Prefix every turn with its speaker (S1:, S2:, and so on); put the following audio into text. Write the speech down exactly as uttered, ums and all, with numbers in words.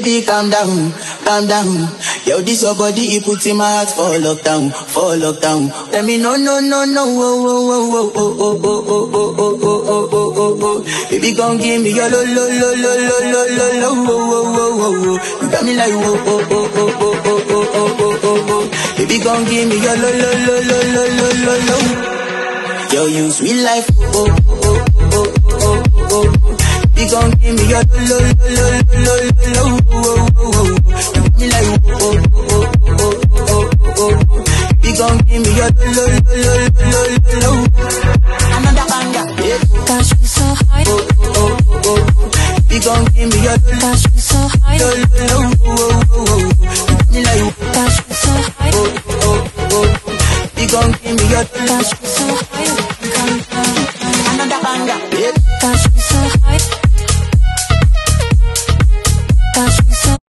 S1: Baby, calm down, calm down. Yo, this your body, it puts in my heart for lockdown, for lockdown. Let me know, no, no, no, oh, oh, oh, oh, oh, oh, oh, oh, oh, oh, oh, oh, oh, oh. Baby, gon' give me your lo, lo, lo, lo, lo, lo, lo, lo, oh, oh, oh, oh, oh. You got me like, oh, oh, oh, oh, oh, oh, oh, oh, oh, oh, oh. Baby, gon' give me your lo, lo, lo, lo, lo, lo, lo, lo. Yo, you sweet life, oh, oh, oh, oh, oh, oh, oh. Baby, gon' give me your lo, lo, lo, lo, lo, lo, lo.